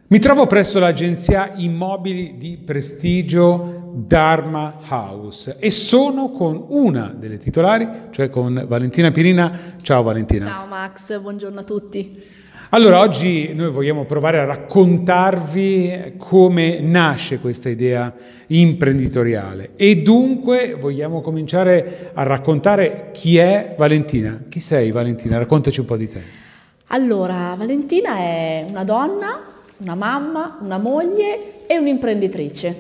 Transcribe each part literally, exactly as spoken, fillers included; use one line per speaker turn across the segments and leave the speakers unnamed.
Mi trovo presso l'agenzia immobili di prestigio Dharma House e sono con una delle titolari, cioè con Valentina Pirina. Ciao Valentina.
Ciao Max, buongiorno a tutti.
Allora, oggi noi vogliamo provare a raccontarvi come nasce questa idea imprenditoriale e dunque vogliamo cominciare a raccontare chi è Valentina. Chi sei Valentina? Raccontaci un po' di te.
Allora, Valentina è una donna, una mamma, una moglie e un'imprenditrice.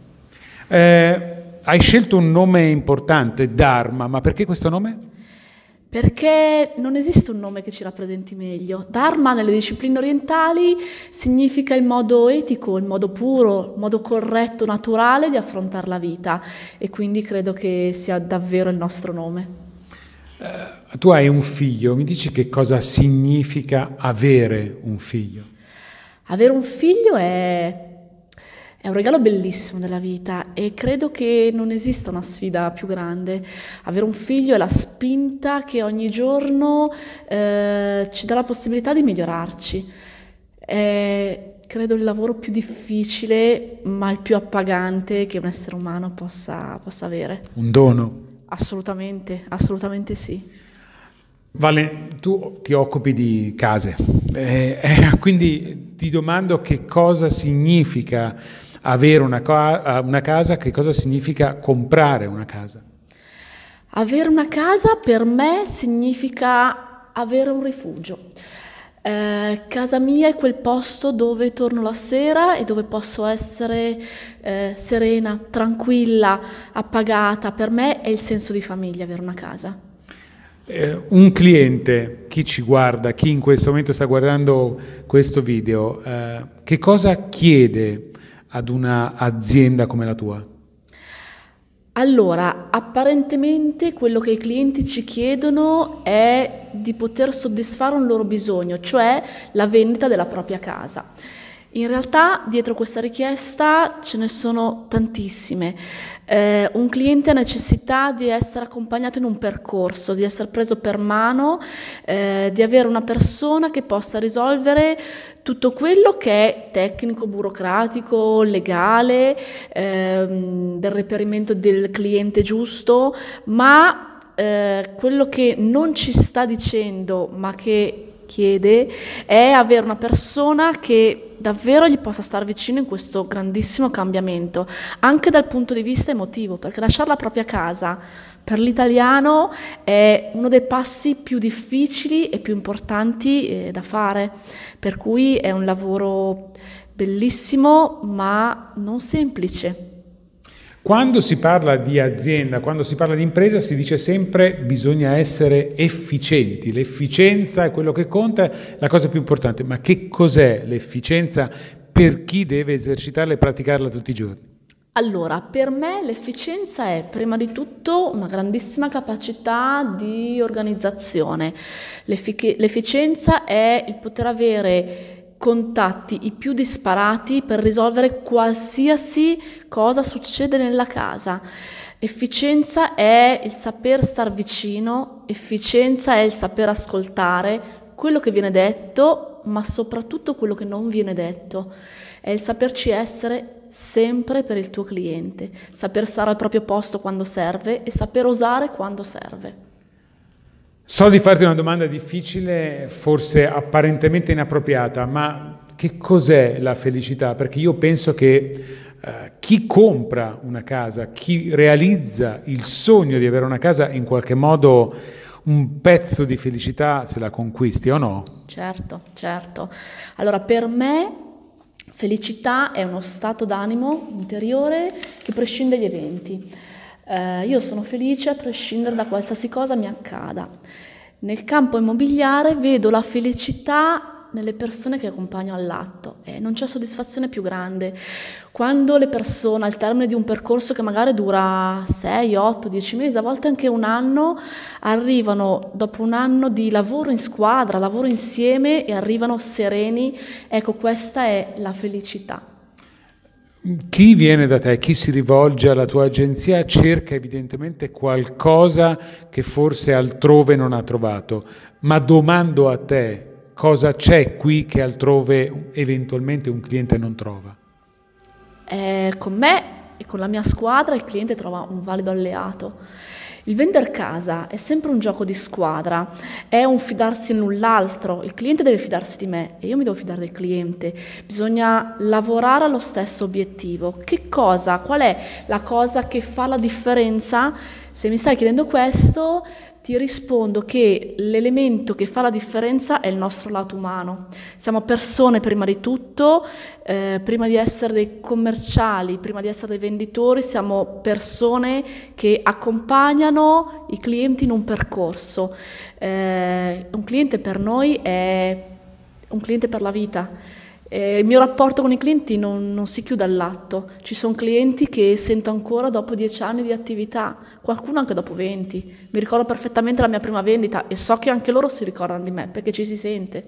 Eh, hai scelto un nome importante, Dharma, ma perché questo nome?
Perché non esiste un nome che ci rappresenti meglio. Dharma nelle discipline orientali significa il modo etico, il modo puro, il modo corretto, naturale di affrontare la vita e quindi credo che sia davvero il nostro nome.
Eh, tu hai un figlio, mi dici che cosa significa avere un figlio?
Avere un figlio è, è un regalo bellissimo della vita e credo che non esista una sfida più grande. Avere un figlio è la spinta che ogni giorno eh, ci dà la possibilità di migliorarci. È, credo, il lavoro più difficile ma il più appagante che un essere umano possa, possa avere.
Un dono?
Assolutamente, assolutamente sì.
Vale, tu ti occupi di case, eh, eh, quindi ti domando che cosa significa avere una, una casa, che cosa significa comprare una casa?
Avere una casa per me significa avere un rifugio. Eh, casa mia è quel posto dove torno la sera e dove posso essere eh, serena, tranquilla, appagata. Per me è il senso di famiglia avere una casa.
Eh, un cliente, chi ci guarda, chi in questo momento sta guardando questo video, eh, che cosa chiede ad un'azienda come la tua?
Allora, apparentemente quello che i clienti ci chiedono è di poter soddisfare un loro bisogno, cioè la vendita della propria casa. In realtà dietro questa richiesta ce ne sono tantissime. Eh, un cliente ha necessità di essere accompagnato in un percorso, di essere preso per mano, eh, di avere una persona che possa risolvere tutto quello che è tecnico, burocratico, legale, ehm, del reperimento del cliente giusto, ma eh, quello che non ci sta dicendo, ma che chiede, è avere una persona che davvero gli possa stare vicino in questo grandissimo cambiamento, anche dal punto di vista emotivo, perché lasciare la propria casa per l'italiano è uno dei passi più difficili e più importanti eh, da fare, per cui è un lavoro bellissimo ma non semplice.
Quando si parla di azienda, quando si parla di impresa, si dice sempre bisogna essere efficienti. L'efficienza è quello che conta, è la cosa più importante. Ma che cos'è l'efficienza per chi deve esercitarla e praticarla tutti i giorni?
Allora, per me l'efficienza è prima di tutto una grandissima capacità di organizzazione. L'efficienza è il poter avere contatti i più disparati per risolvere qualsiasi cosa succede nella casa. Efficienza è il saper star vicino, efficienza è il saper ascoltare quello che viene detto, ma soprattutto quello che non viene detto. È il saperci essere sempre per il tuo cliente, saper stare al proprio posto quando serve e saper osare quando serve.
So di farti una domanda difficile, forse apparentemente inappropriata, ma che cos'è la felicità? Perché io penso che eh, chi compra una casa, chi realizza il sogno di avere una casa, in qualche modo un pezzo di felicità se la conquisti, o no?
Certo, certo. Allora, per me felicità è uno stato d'animo interiore che prescinde dagli eventi. Eh, io sono felice a prescindere da qualsiasi cosa mi accada. Nel campo immobiliare vedo la felicità nelle persone che accompagno all'atto e non c'è soddisfazione più grande. Quando le persone al termine di un percorso che magari dura sei, otto, dieci mesi, a volte anche un anno, arrivano dopo un anno di lavoro in squadra, lavoro insieme e arrivano sereni, ecco, questa è la felicità.
Chi viene da te, chi si rivolge alla tua agenzia cerca evidentemente qualcosa che forse altrove non ha trovato, ma domando a te, cosa c'è qui che altrove eventualmente un cliente non trova?
Eh, con me e con la mia squadra il cliente trova un valido alleato. Il vendere casa è sempre un gioco di squadra, è un fidarsi l'un l'altro, il cliente deve fidarsi di me e io mi devo fidare del cliente, bisogna lavorare allo stesso obiettivo. Che cosa? Qual è la cosa che fa la differenza? Se mi stai chiedendo questo, ti rispondo che l'elemento che fa la differenza è il nostro lato umano. Siamo persone prima di tutto, eh, prima di essere dei commerciali, prima di essere dei venditori, siamo persone che accompagnano i clienti in un percorso. Eh, un cliente per noi è un cliente per la vita. Eh, il mio rapporto con i clienti non, non si chiude all'atto, ci sono clienti che sento ancora dopo dieci anni di attività, qualcuno anche dopo venti. Mi ricordo perfettamente la mia prima vendita e so che anche loro si ricordano di me perché ci si sente.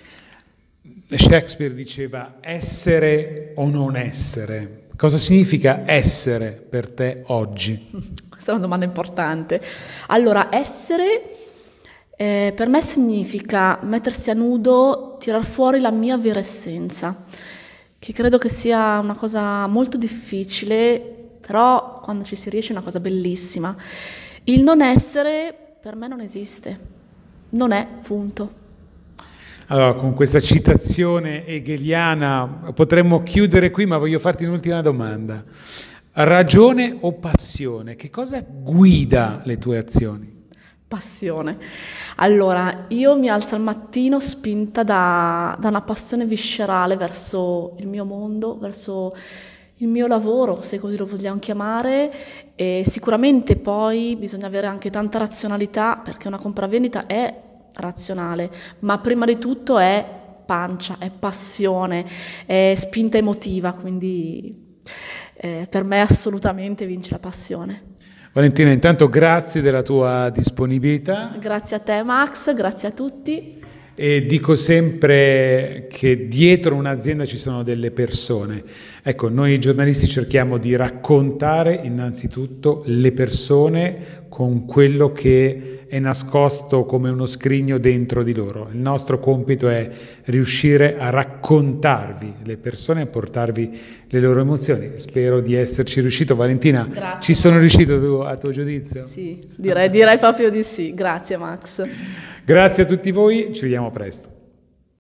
Shakespeare diceva essere o non essere. Cosa significa essere per te oggi?
Questa è una domanda importante. Allora, essere eh, per me significa mettersi a nudo, tirar fuori la mia vera essenza, che credo che sia una cosa molto difficile, però quando ci si riesce è una cosa bellissima. Il non essere per me non esiste, non è, punto.
Allora, con questa citazione hegeliana potremmo chiudere qui, ma voglio farti un'ultima domanda. Ragione o passione? Che cosa guida le tue azioni?
Passione. Allora, io mi alzo al mattino spinta da, da una passione viscerale verso il mio mondo, verso il mio lavoro, se così lo vogliamo chiamare, e sicuramente poi bisogna avere anche tanta razionalità, perché una compravendita è razionale, ma prima di tutto è pancia, è passione, è spinta emotiva, quindi eh, per me assolutamente vince la passione.
Valentina, intanto grazie della tua disponibilità.
Grazie a te Max, grazie a tutti.
E dico sempre che dietro un'azienda ci sono delle persone. Ecco, noi giornalisti cerchiamo di raccontare innanzitutto le persone con quello che è nascosto come uno scrigno dentro di loro. Il nostro compito è riuscire a raccontarvi le persone e portarvi le loro emozioni. Spero di esserci riuscito. Valentina,
grazie.
Ci sono riuscito tu, a tuo giudizio?
Sì, direi, direi proprio di sì. Grazie Max.
Grazie a tutti voi, ci vediamo presto.